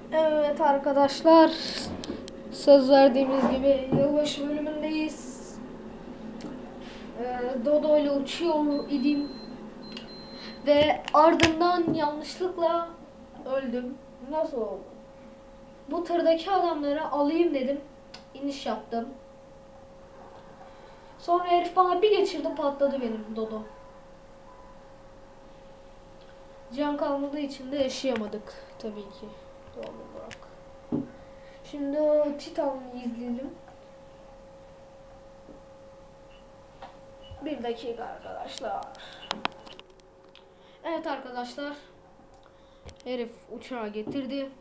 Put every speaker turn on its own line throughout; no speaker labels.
Evet arkadaşlar, söz verdiğimiz gibi yılbaşı bölümündeyiz. Dodo ile uçuyor idim ve ardından yanlışlıkla öldüm. Nasıl oldu? Bu tırdaki adamları alayım dedim, iniş yaptım. Sonra herif bana bir geçirdi, patladı benim Dodo. Can kalmadığı için de yaşayamadık tabii ki doğal olarak. Şimdi o Titan'ı izleyelim. Bir dakika arkadaşlar. Evet arkadaşlar. Herif uçağı getirdi.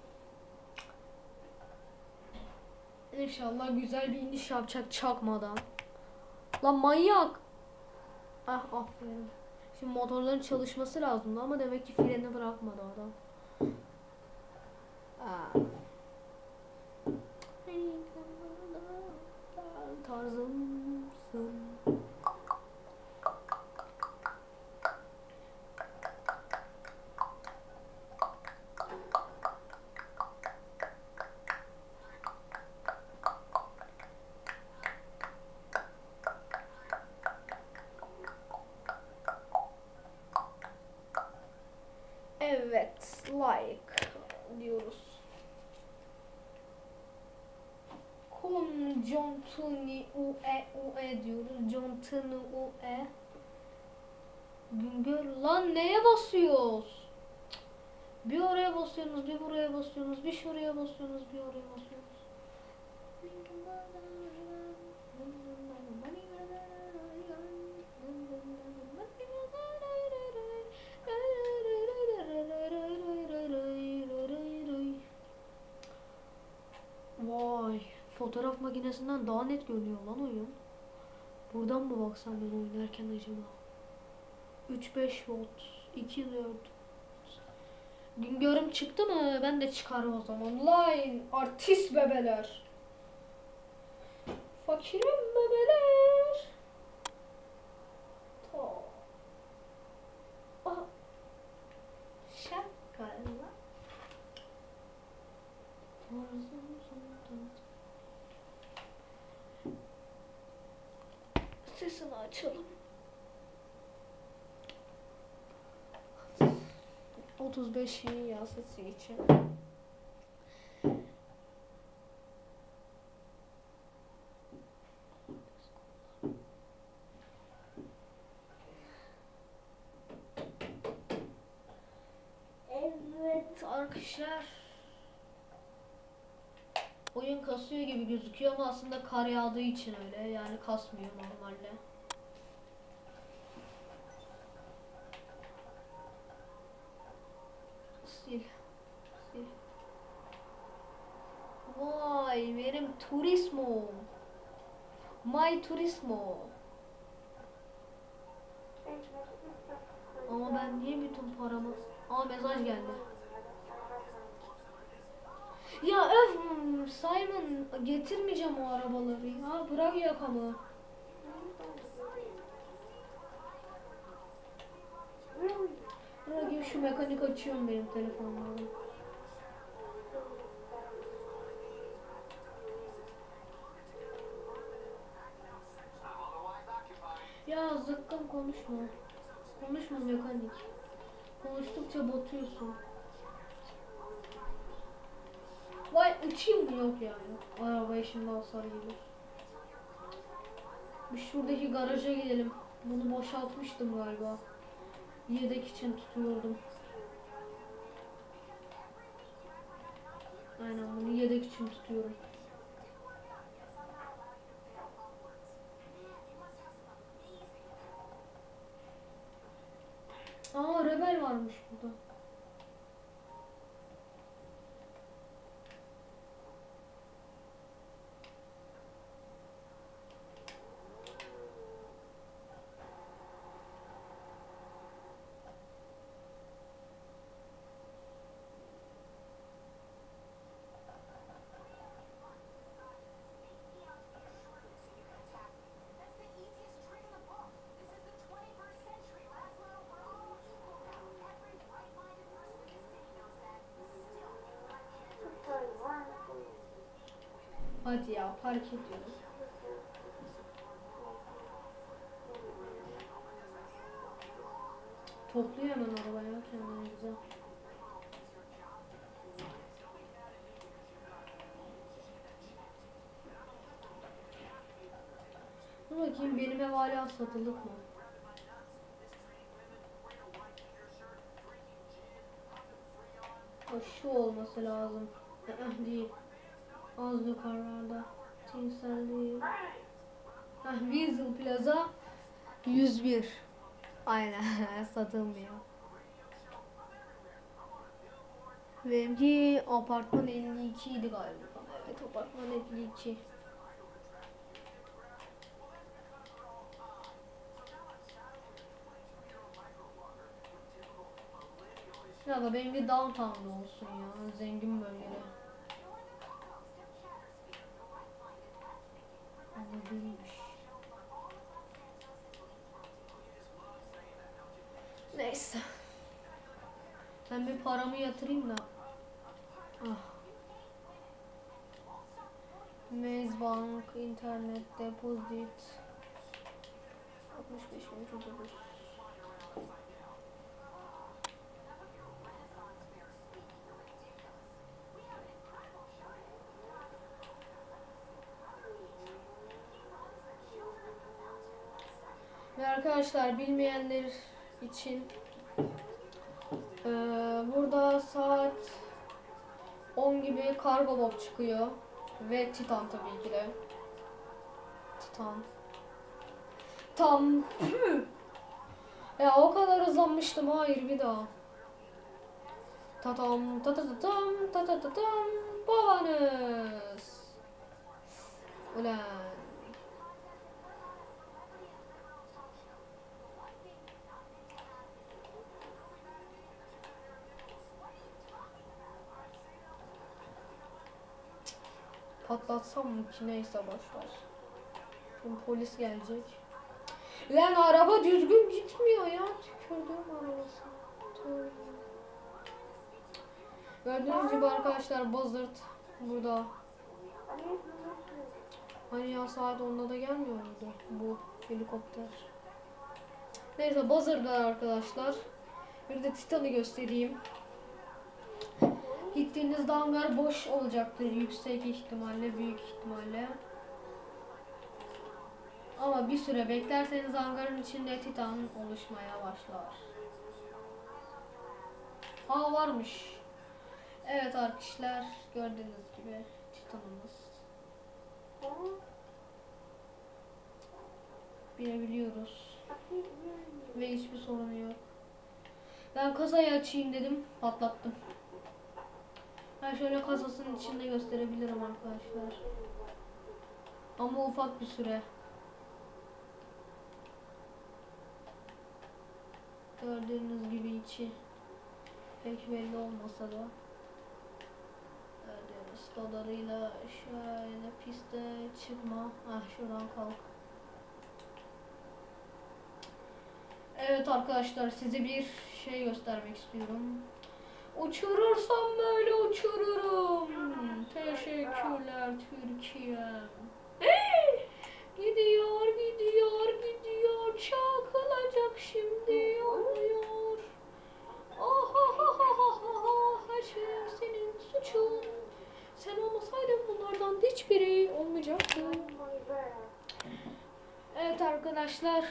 İnşallah güzel bir iniş yapacak çakmadan. Lan manyak. Ah aferin. Şimdi motorların çalışması lazımdı ama demek ki freni bırakmadı adam. Aa. Tarzımsın. Evet, like diyoruz. Conjontuni ue diyoruz. Contunu ue. Güngör lan neye basıyoruz? Bir oraya basıyorsunuz, bir buraya basıyorsunuz, bir şuraya basıyorsunuz, bir oraya basıyorsunuz. Vay, fotoğraf makinesinden daha net görünüyor lan oyun. Buradan mı baksam ben oynarken acaba? 3-5 volt, 2-4. Güngörüm çıktı mı? Ben de çıkarım o zaman. Line, artist bebeler. Fakirim bebeler. To. Aha. Şakala. Sesini açalım. 35 iyi ya sesi için. Evet arkadaşlar. Oyun kasıyor gibi gözüküyor ama aslında kar yağdığı için öyle. Yani kasmıyor normalde. Sil. Sil. Vay benim Turismo. My Turismo. Ama ben niye bütün paramı... Aa mesaj geldi. Ya öf Simon getirmeyeceğim o arabaları ya. Bırak yakamı. Bırakayım şu mekanik açıyorum benim telefonumda. Ya zıkkım konuşma. Konuşma mekanik. Konuştukça batıyorsun. Vay uçayım mı yok yani. Arabaya şimdi hasar gelir. Bir şuradaki garaja gidelim. Bunu boşaltmıştım galiba. Yedek için tutuyordum. Aynen bunu yedek için tutuyorum. Aa rebel varmış burada. Hadi ya, park ediyorum. Topluyor hemen arabaya kendine güzel. Dur bakayım, benim ev hala satılık mı? Şu olması lazım. Değil. Az yukarılarda. Tinsel değil. Weasel Plaza 101. Aynen satılmıyor. Benimki apartman 52 idi galiba. Evet, apartman 52. Ya da benimki downtown'da olsun ya. Zengin bölgede. Ama değilmiş. Neyse. Ben bir paramı yatırayım da. Ah. Maze Bank, internet, deposit. 65.000 Ve arkadaşlar, bilmeyenler için burada saat 10 gibi kargo box çıkıyor ve Titan tabii ki de. Titan. Tam. Ya o kadar hızlanmıştım, hayır bir daha. Tatam tatatatam tatatatam babanız. Ulan. Patlatsam mı ki, neyse boşver. Şimdi polis gelecek. Lan araba düzgün gitmiyor ya. Tükürdüğüm arabası. Gördüğünüz gibi arkadaşlar, Buzzard burada. Hani ya, saat 10'da da gelmiyor muydu bu helikopter? Neyse, Buzzard'da arkadaşlar. Bir de Titan'ı göstereyim. Gittiğinizde hangar boş olacaktır yüksek ihtimalle, büyük ihtimalle. Ama bir süre beklerseniz hangarın içinde Titan oluşmaya başlar. Varmış. Evet arkadaşlar, gördüğünüz gibi Titan'ımız. Binebiliyoruz. Ve hiçbir sorun yok. Ben kasayı açayım dedim, patlattım. Ben şöyle kasasının içinde gösterebilirim arkadaşlar. Ama ufak bir süre. Gördüğünüz gibi içi pek belli olmasa da. Gördüğünüz kadarıyla şöyle piste çıkma. Şuradan kalk. Evet arkadaşlar, size bir şey göstermek istiyorum. Uçurursam böyle uçururum. Teşekkürler Türkiye'm. Gidiyor, gidiyor, gidiyor. Çakılacak şimdi, oluyor. Her şey senin suçun. Sen olmasaydın bunlardan hiçbiri olmayacaktı. Evet arkadaşlar.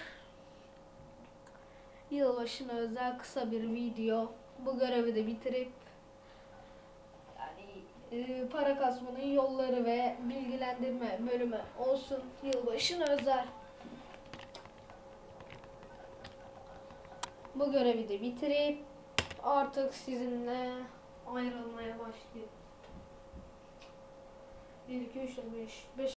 Yılbaşına özel kısa bir video. Bu görevi de bitirip para kasmanın yolları ve bilgilendirme bölümü olsun, yılbaşına özel. Bu görevi de bitirip artık sizinle ayrılmaya başlayayım. 1, 2, 3, 4, 5